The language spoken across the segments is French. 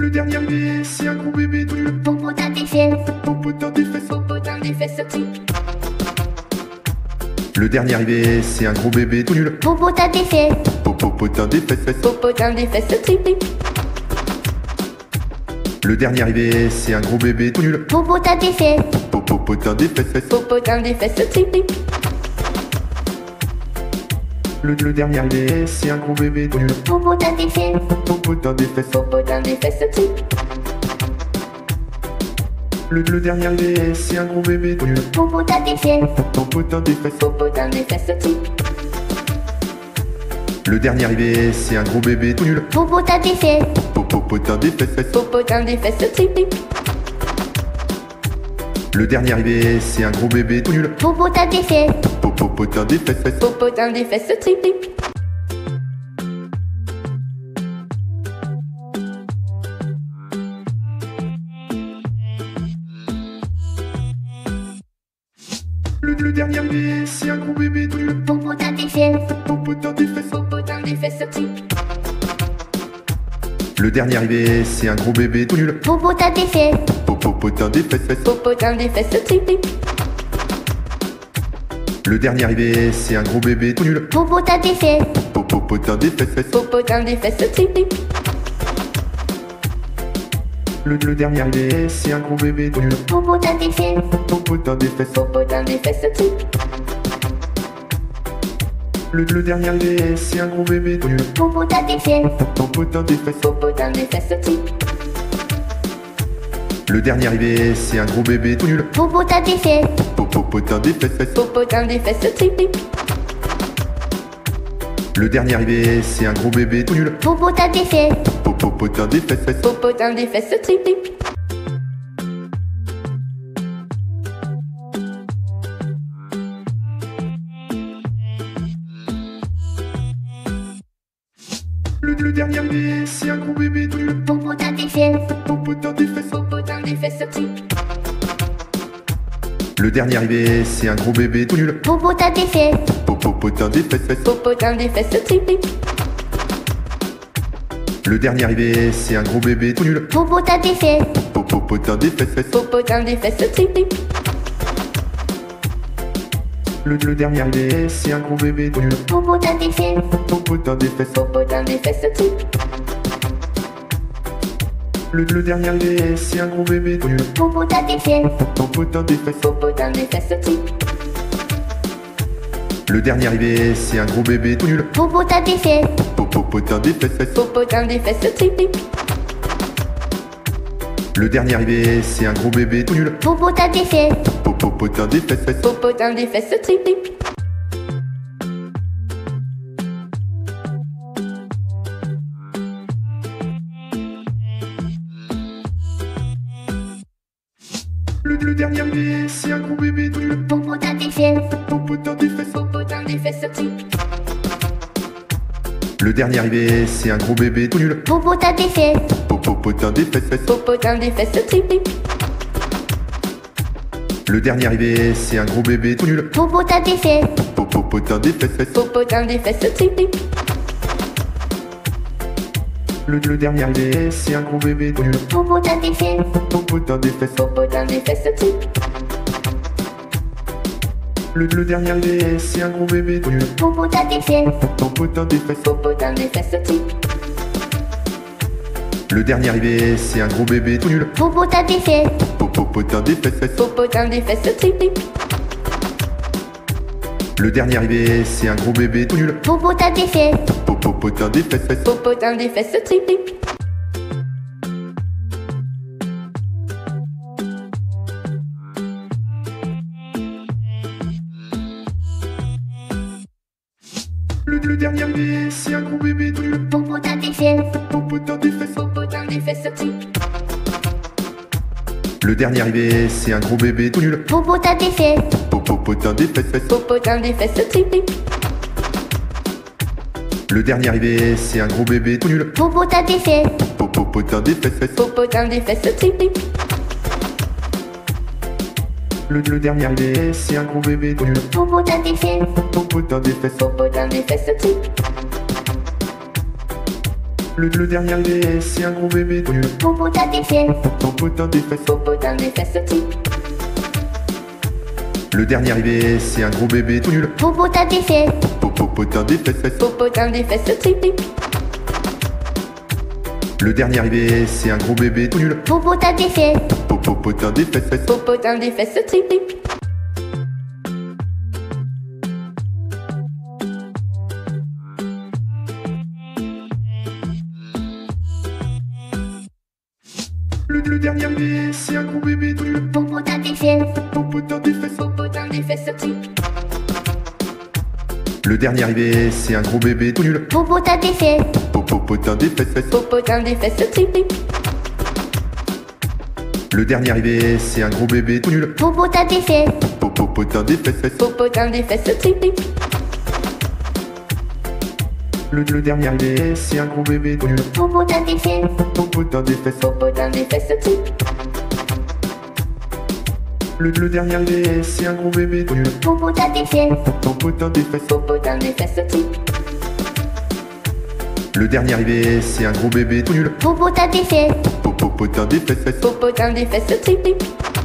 Le dernier arrivé, c'est un gros bébé tout nul. Popotin des fesses, Popotin des fesses. popotin des fesses trip. Le dernier arrivé, c'est un gros bébé tout nul. Popotin des fesses, Popotin des fesses. popotin des fesses trip. Le dernier arrivé, c'est un gros bébé tout nul. Popotin des fesses, Popotin des fesses. popotin des fesses trip. Le dernier arrivé, c'est un gros bébé tout nul. Popotin des fesses, Popotin des fesses. popotin des fesses trip. Le dernier arrivé, c'est un gros bébé tout nul. Popotin des fesses, Popotin des fesses. popotin des fesses trip. Le dernier arrivé, c'est un gros bébé tout nul. Popotin des fesses, Popotin des fesses. popotin des fesses trip. Le dernier arrivé, c'est un gros bébé tout nul. Popotin des fesses, Popotin des fesses. popotin des fesses trip. Le dernier arrivé, c'est un gros bébé tout nul. Popotin des fesses, Popotin des fesses. popotin des fesses trip. Le dernier arrivé, c'est un gros bébé tout nul. Popotin des fesses, Popotin des fesses. popotin des fesses trip. Le dernier arrivé, c'est un gros bébé tout nul. Popotin des fesses, Popotin des fesses. popotin des fesses trip. Le dernier arrivé, c'est un gros bébé tout nul. Popotin des fesses, Popotin des fesses. popotin des fesses trip. Le dernier arrivé, c'est un gros bébé tout nul. Popotin des fesses, Popotin des fesses. popotin des fesses trip. Le dernier arrivé, c'est un gros bébé tout nul. Popotin des fesses, Popotin des fesses. popotin des fesses trip. Le dernier arrivé, c'est un gros bébé tout nul. Popotin des fesses, Popotin des fesses. popotin des fesses trip. Le dernier arrivé, c'est un gros bébé tout nul. Popotin des fesses, Popotin des fesses. popotin des fesses trip. Le dernier arrivé, c'est un gros bébé tout nul. Popotin des fesses, Popotin des fesses. popotin des fesses trip. Le dernier arrivé, c'est un gros bébé tout nul. Popotin des fesses, Popotin des fesses. popotin des fesses trip. Le dernier arrivé, c'est un gros bébé tout nul. Popotin des fesses, Popotin des fesses. popotin des fesses trip. Le dernier arrivé, c'est un gros bébé tout nul. Popotin des fesses, Popotin des fesses. popotin des fesses trip. Le dernier arrivé, c'est un gros bébé tout nul. Popotin des fesses, Popotin des fesses. popotin des fesses trip. Le dernier arrivé, c'est un gros bébé tout nul. Popotin des fesses, Popotin des fesses. popotin des fesses trip. Le dernier arrivé, c'est un gros bébé tout nul. Popotin des fesses, Popotin des fesses. popotin des fesses trip. Le dernier arrivé, c'est un gros bébé tout nul. Popotin des fesses, Popotin des fesses. popotin des fesses trip. Le dernier arrivé, c'est un gros bébé tout nul. Popotin des fesses, Popotin des fesses. popotin des fesses trip. Le dernier arrivé, c'est un gros bébé tout nul. Popotin des fesses, Popotin des fesses. popotin des fesses trip. Le dernier arrivé, c'est un gros bébé tout nul. Popotin des fesses, Popotin des fesses. popotin des fesses trip. Le dernier arrivé, c'est un gros bébé tout nul. Popotin des fesses, Popotin des fesses. popotin des fesses trip. Le dernier arrivé, c'est un gros bébé tout nul. Popotin des fesses, Popotin des fesses. popotin des fesses trip. Le dernier arrivé, c'est un gros bébé tout nul. Popotin des fesses, Popotin des fesses. popotin des fesses trip. Le dernier arrivé, c'est un gros bébé tout nul. Popotin des fesses, Popotin des fesses. popotin des fesses trip. Le dernier arrivé, c'est un gros bébé tout nul. Popotin des fesses, Popotin des fesses. popotin des fesses trip. Le dernier arrivé, c'est un gros bébé tout nul. Popotin des fesses, Popotin des fesses. popotin des fesses trip. Le dernier arrivé, c'est un gros bébé tout nul. Popotin des fesses. Popotin des fesses. Popotin des fesses type. Le dernier arrivé, c'est un gros bébé tout nul. Popotin des fesses. Popotin des fesses. Popotin des fesses type. Le dernier arrivé, c'est un gros bébé tout nul. Popotin des fesses. Popotin des fesses. Popotin des fesses type. Le dernier arrivé, c'est un gros bébé tout nul. Popotin des fesses. Popotin des fesses. Popotin des fesses type. Le dernier arrivé, c'est un gros bébé tout nul. Popotin des fesses. Popotin des fesses. Popotin des fesses type. Le dernier arrivé, c'est un gros bébé tout nul. Popotin des fesses. Popotin des fesses. Popotin des fesses type. Le dernier arrivé, c'est un gros bébé tout nul. Popotin des fesses. Popotin des fesses. Popotin des fesses type. Le dernier arrivé, c'est un gros bébé tout nul. Popotin des fesses. Popotin des fesses. Popotin des fesses type. Le dernier arrivé, c'est un gros bébé tout nul. Popotin des fesses. Popotin des fesses. Popotin des fesses type.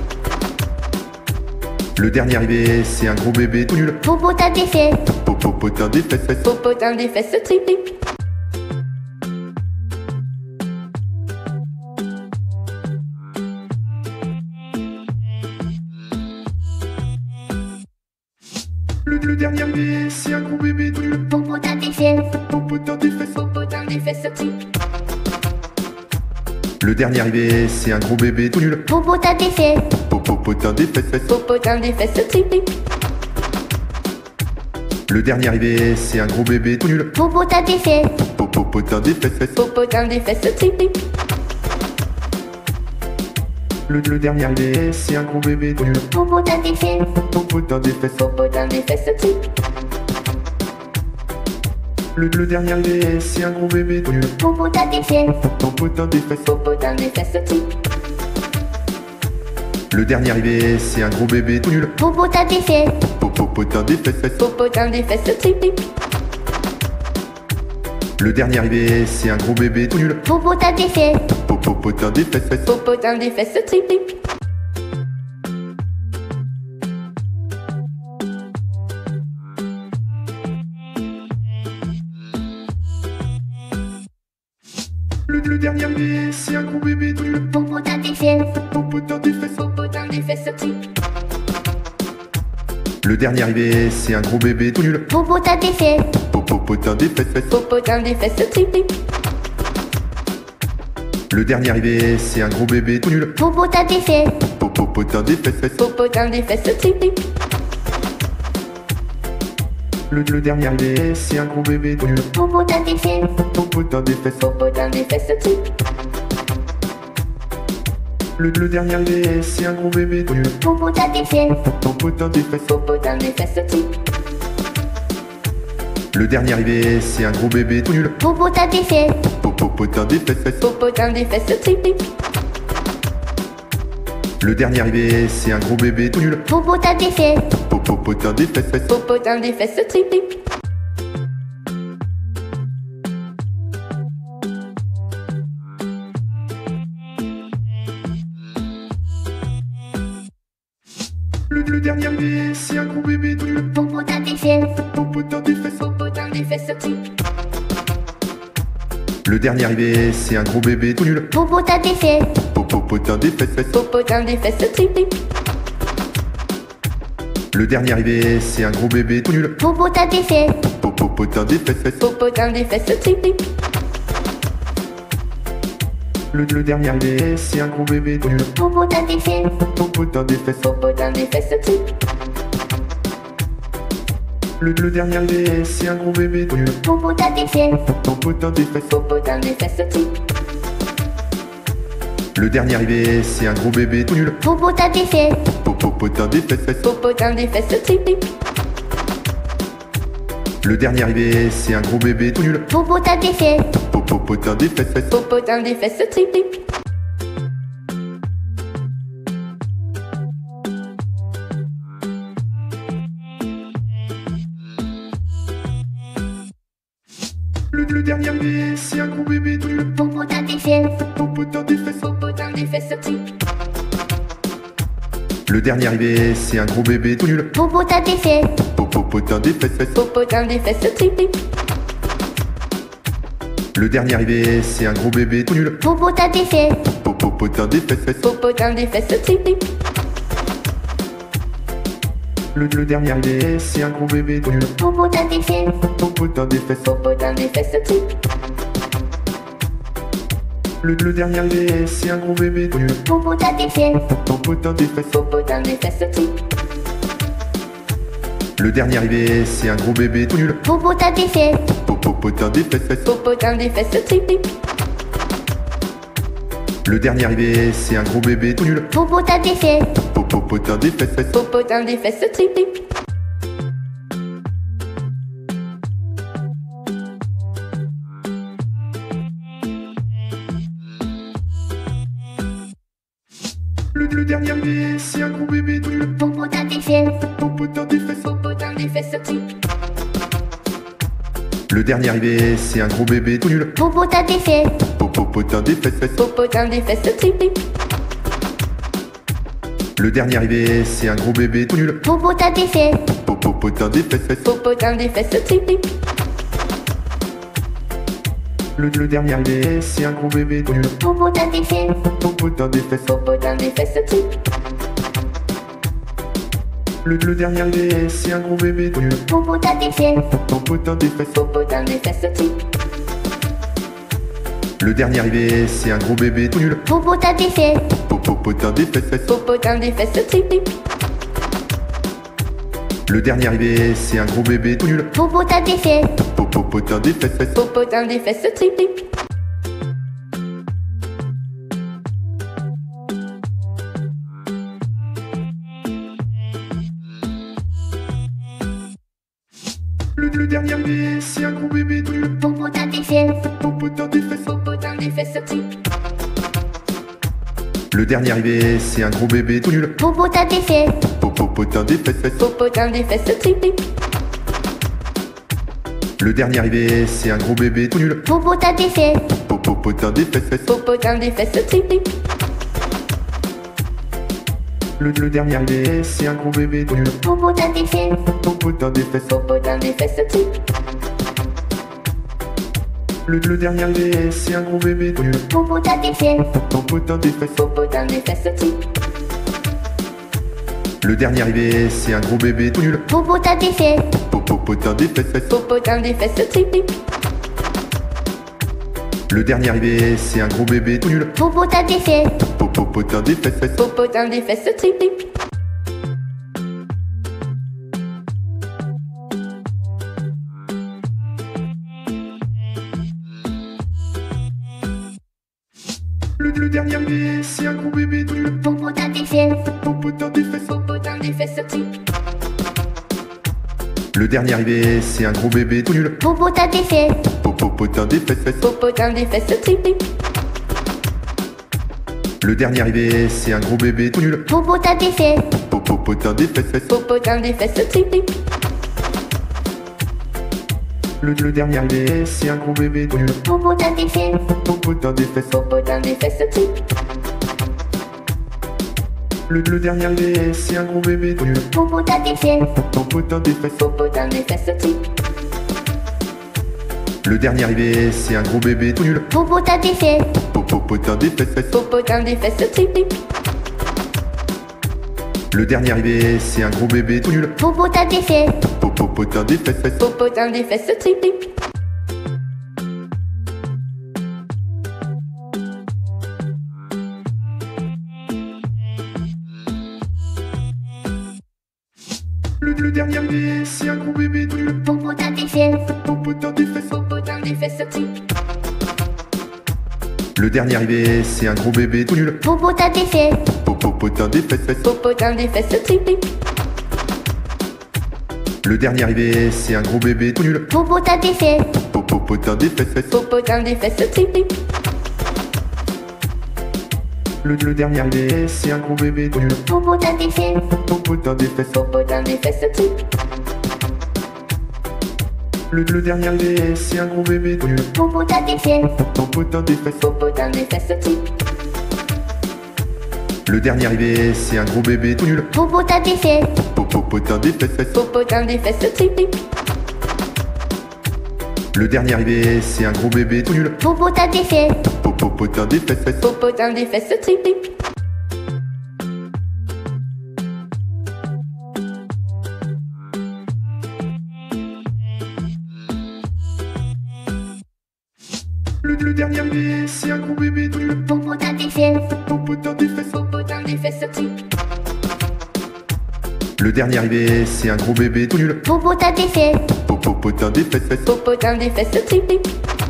Le dernier arrivé, c'est un gros bébé tout nul. Popotin des fesses. Popotin des fesses. Popotin des fesses type. Le dernier arrivé, c'est un gros bébé tout nul. Popotin des fesses. Popotin des fesses. Popotin des fesses type. Le dernier arrivé, c'est un gros bébé tout nul. Popotin des fesses. Popotin des fesses. Popotin des fesses type. Le dernier arrivé, c'est un gros bébé tout nul. Popotin des fesses. Popotin des fesses. Popotin des fesses type. Le dernier arrivé, c'est un gros bébé tout nul. Popotin des fesses. Popotin des fesses. Popotin des fesses type. Le dernier arrivé, c'est un gros bébé tout nul. Popotin des fesses. Popotin des fesses. Popotin des fesses type. Le dernier arrivé, c'est un gros bébé tout nul. Popotin des fesses. Popotin des fesses. Popotin des fesses type. Le dernier arrivé, c'est un gros bébé tout nul. Popotin des fesses. Popotin des fesses. Popotin des fesses type. Le dernier arrivé, c'est un gros bébé tout nul. Popotin des fesses. Popotin des fesses. Popotin des fesses type. Le dernier arrivé, c'est un gros bébé tout nul. Popotin des fesses. Popotin des fesses. Popotin des fesses type. Le dernier arrivé, c'est un gros bébé tout nul. Popotin des fesses. Popotin des fesses. Popotin des fesses type. Le dernier arrivé, c'est un gros bébé tout nul. Popotin des fesses. Popotin des fesses. Popotin des fesses type. Le dernier arrivé, c'est un gros bébé tout nul. Popotin des fesses. Popotin des fesses. Popotin des fesses type. Le dernier arrivé, c'est un gros bébé tout nul. Popotin des fesses. Popotin des fesses. Popotin des fesses type. Le dernier arrivé, c'est un gros bébé tout nul. Popotin des fesses. Popotin des fesses. Popotin des fesses type. Le dernier arrivé, c'est un gros bébé tout nul. Popotin des fesses. Popotin des fesses. Popotin des fesses type. Le dernier arrivé, c'est un gros bébé tout nul. Popotin des fesses. Popotin des fesses. Popotin des fesses type. Le dernier arrivé, c'est un gros bébé tout nul. Popotin des fesses. Popotin des fesses. Popotin des fesses type. Le dernier arrivé, c'est un gros bébé tout nul. Popotin des fesses. Popotin des fesses. Popotin des fesses type. Le dernier arrivé, c'est un gros bébé tout nul. Popotin des fesses. Popotin des fesses. Popotin des fesses type. Le dernier arrivé, c'est un gros bébé tout nul. Popotin des fesses. Popotin des fesses. Popotin des fesses type. Le dernier arrivé, c'est un gros bébé tout nul. Popotin des fesses. Popotin des fesses. Popotin des fesses type. Le dernier arrivé, c'est un gros bébé tout nul. Popotin des fesses. Popotin des fesses. Popotin des fesses type. Le dernier arrivé, c'est un gros bébé tout nul. Popotin des fesses. Popotin des fesses. Popotin des fesses type. Le dernier arrivé, c'est un gros bébé tout nul. Popotin des fesses. Popotin des fesses. Popotin des fesses type. Le dernier arrivé, c'est un gros bébé tout nul. Popotin des fesses. Popotin des fesses. Popotin des fesses type. Le dernier arrivé, c'est un gros bébé tout nul. Popotin des fesses. Popotin des fesses. Popotin des fesses type. Le dernier arrivé, c'est un gros bébé tout nul. Popotin des fesses. Popotin des fesses. Popotin des fesses type. Le dernier arrivé, c'est un gros bébé tout nul. Popotin des fesses. Popotin des fesses. Popotin des fesses type. Le dernier arrivé, c'est un gros bébé tout nul. Popotin des fesses. Popotin des fesses. Popotin des fesses type. Le dernier arrivé, c'est un gros bébé tout nul. Popotin des fesses. Popotin des fesses. Popotin des fesses type. Le dernier arrivé, c'est un gros bébé tout nul. Popotin des fesses. Popotin des fesses. Popotin des fesses type. Le dernier arrivé, c'est un gros bébé tout nul. Popotin des fesses. Popotin des fesses. Popotin des fesses type. Le dernier arrivé, c'est un gros bébé tout nul. Popotin des fesses. Popotin des fesses. Popotin des fesses type. Le dernier arrivé, c'est un gros bébé tout nul. Popotin des fesses. Popotin des fesses. Popotin des fesses type. Le dernier arrivé, c'est un gros bébé tout nul. Popotin des fesses. Popotin des fesses. Popotin des fesses type. Le dernier arrivé, c'est un gros bébé tout nul. Popotin des fesses. Popotin des fesses. Popotin des fesses type. Le dernier arrivé, c'est un gros bébé tout nul. Popotin des fesses. Popotin des fesses. Popotin des fesses type. Le dernier arrivé, c'est un gros bébé tout nul. Popotin des fesses. Popotin des fesses. Popotin des fesses type. Le dernier arrivé, c'est un gros bébé tout nul. Popotin des fesses. Popotin des fesses. Popotin des fesses type. Le dernier arrivé, c'est un gros bébé tout nul. Popotin des fesses. Popotin des fesses. Popotin des fesses type. Le dernier arrivé, c'est un gros bébé tout nul. Popotin des fesses. Popotin des fesses. Popotin des fesses type. Le dernier arrivé, c'est un gros bébé tout nul. Popotin des fesses. Popotin des fesses. Popotin des fesses type. Le dernier arrivé, c'est un gros bébé tout nul. Popotin des fesses. Popotin des fesses. Popotin des fesses type. Le dernier arrivé, c'est un gros bébé tout nul. Popotin des fesses. Popotin des fesses. Popotin des fesses type. Le dernier arrivé, c'est un gros bébé tout nul. Popotin des fesses. Popotin des fesses. Popotin des fesses type. Le dernier arrivé, c'est un gros bébé tout nul. Popotin des fesses. Popotin des fesses. Popotin des fesses type. Le dernier arrivé, c'est un gros bébé tout nul. Popotin des fesses. Popotin des fesses. Popotin des fesses type. Le dernier arrivé, c'est un gros bébé tout nul. Popotin des fesses. Popotin des fesses. Popotin des fesses type. Le dernier arrivé, c'est un gros bébé tout nul. Popotin des fesses. Popotin des fesses. Popotin des fesses type. Le dernier arrivé, c'est un gros bébé tout nul. Popotin des fesses. Popotin des fesses. Popotin des fesses type. Le dernier arrivé, c'est un gros bébé tout nul. Popotin des fesses. Popotin des fesses. Popotin des fesses type. Le dernier arrivé, c'est un gros bébé tout nul. Popotin des fesses. Popotin des fesses. Popotin des fesses type. Le dernier arrivé, c'est un gros bébé tout nul. Popotin des fesses. Popotin des fesses. Popotin des fesses type. Le dernier arrivé, c'est un gros bébé tout nul. Popotin des fesses. Popotin des fesses. Popotin des fesses type. Le dernier arrivé, c'est un gros bébé tout nul. Popotin des fesses. Popotin des fesses. Popotin des fesses type. Le dernier arrivé, c'est un gros bébé tout nul. Popotin des fesses. Popotin des fesses. Popotin des fesses type. Le dernier arrivé, c'est un gros bébé tout nul. Popotin des fesses. Popotin des fesses. Popotin des fesses type. Le dernier arrivé, c'est un gros bébé tout nul. Popotin des fesses. Popotin des fesses. Popotin des fesses type.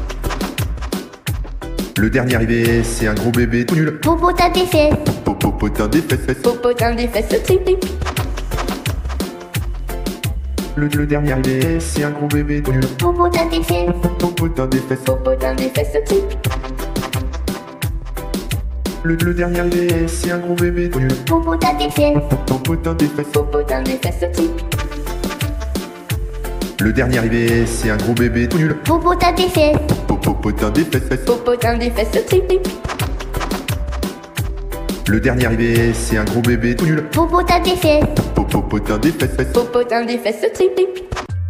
Le dernier arrivé, c'est un gros bébé tout nul. Popotin des fesses. Popotin des fesses. Popotin des fesses type. Le dernier arrivé, c'est un gros bébé tout nul. Popotin des fesses. Popotin des fesses. Popotin des fesses type. Le dernier arrivé, c'est un gros bébé tout nul. Popotin des fesses. Popotin des fesses. Popotin des fesses type. Le dernier arrivé, c'est un gros bébé tout nul. Popotin des fesses. Popotin des fesses. Popotin des fesses type. Le dernier arrivé, c'est un gros bébé tout nul. Popotin des fesses. Popotin des fesses. Popotin des fesses type.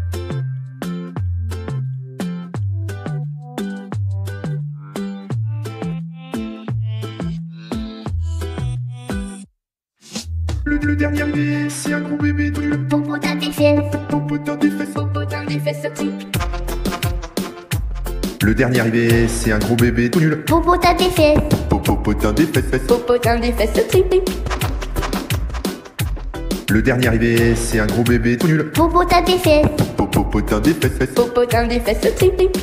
Le dernier arrivé, c'est un gros bébé tout nul. Popotin des fesses. Popotin des fesses. Popotin des fesses type. Le dernier arrivé, c'est un gros bébé tout nul. Popotin des fesses. Popotin des fesses. Popotin des fesses type. Le dernier arrivé, c'est un gros bébé tout nul. Popotin des fesses. Popotin des fesses. Popotin des fesses type.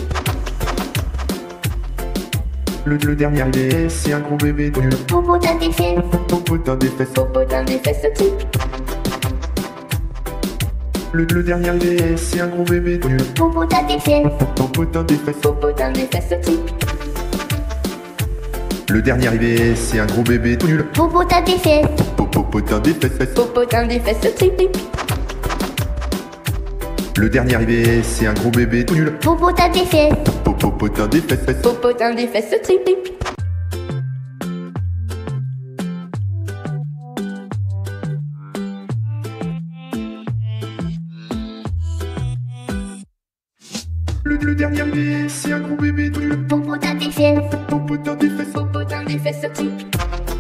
Le dernier arrivé, c'est un gros bébé tout nul. Popotin des fesses. Popotin des fesses. Popotin des fesses type. Le dernier arrivé, c'est un gros bébé tout nul. Popotin des fesses. Popotin des fesses. Popotin des fesses type. Le dernier arrivé, c'est un gros bébé tout nul. Popotin des fesses. Popotin des fesses. Popotin des fesses type. Le dernier arrivé, c'est un gros bébé tout nul. Popotin des fesses. Popotin des fesses. Popotin des fesses type. Le dernier arrivé, c'est un gros bébé tout nul. Popotin des fesses. Popotin des fesses. Popotin des fesses type.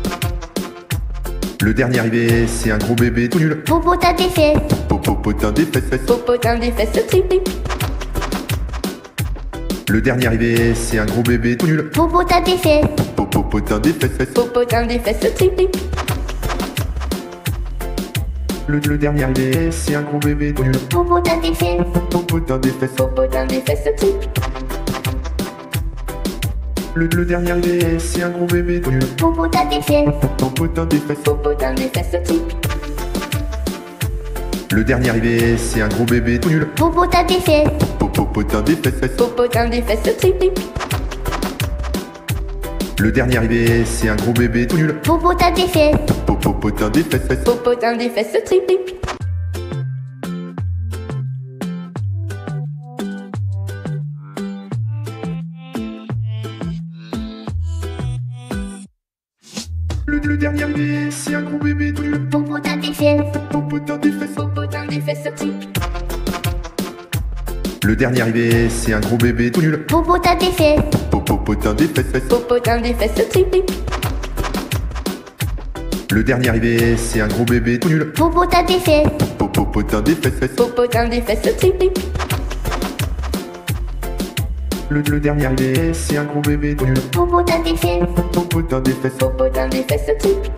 Le dernier arrivé, c'est un gros bébé tout nul. Popotin des fesses. Popotin des fesses. Popotin des fesses type. Le dernier arrivé, c'est un gros bébé tout nul. Popotin des fesses. Popotin des fesses. Popotin des fesses type. Le dernier arrivé, c'est un gros bébé tout nul. Popotin des fesses. Popotin des fesses. Popotin des fesses type. Le dernier arrivé, c'est un gros bébé tout nul. Popotin des fesses. Popotin des fesses. Popotin des fesses type. Le dernier arrivé, c'est un gros bébé tout nul. Popotin des fesses. Popotin des fesses. Popotin des fesses type. Le dernier arrivé, c'est un gros bébé tout nul. Popotin des fesses. Popotin des fesses. Popotin des fesses type. Le dernier arrivé, c'est un gros bébé tout nul. Popotin des fesses. Popotin des fesses. Popotin des fesses type. Le dernier arrivé, c'est un gros bébé tout nul. Popotin des fesses. Popotin des fesses. Popotin des fesses type. Le dernier arrivé, c'est un gros bébé tout nul. Popotin des fesses. Popotin des fesses. Popotin des fesses type. Le dernier arrivé, c'est un gros bébé tout nul. Popotin des fesses. Popotin des fesses. Popotin des fesses type.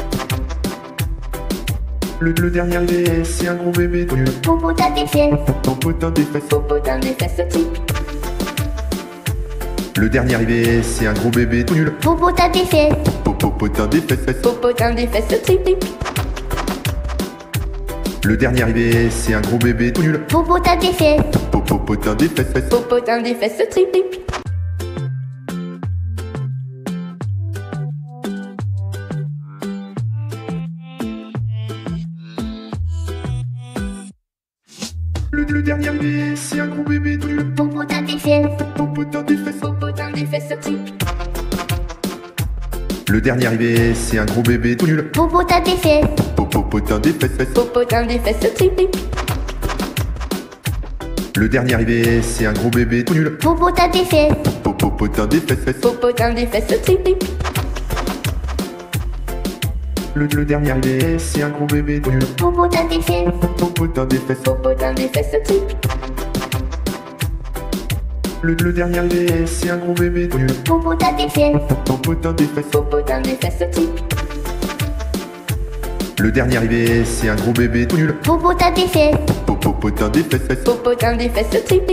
Le dernier arrivé, c'est un gros bébé tout nul. Popotin des fesses. Popotin des fesses. Popotin des fesses type. Le dernier arrivé, c'est un gros bébé tout nul. Popotin des fesses. Popotin des fesses. Popotin des fesses type. Le dernier arrivé, c'est un gros bébé tout nul. Popotin des fesses. Popotin des fesses. Popotin des fesses type. Le dernier arrivé, c'est un gros bébé tout nul. Popotin des fesses. Popotin des fesses. Popotin des fesses trip. Le dernier arrivé, c'est un gros bébé tout nul. Popotin des fesses. Popotin des fesses. Popotin des fesses trip. Le dernier arrivé, c'est un gros bébé tout nul. Popotin des fesses. Popotin des fesses. Popotin des fesses trip. Le dernier arrivé, c'est un gros bébé tout nul. Popotin des fesses. Popotin des fesses. Popotin des fesses trip. Le dernier arrivé, c'est un gros bébé tout nul. Popotin des fesses. Popotin des fesses. Popotin des fesses trip. Le dernier arrivé, c'est un gros bébé tout nul. Popotin des fesses. Popotin des fesses. Popotin des fesses trip.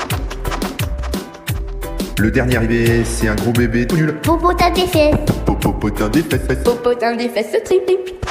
Le dernier arrivé, c'est un gros bébé tout nul. Popotin des fesses. Popotin des fesses. Popotin des fesses trip.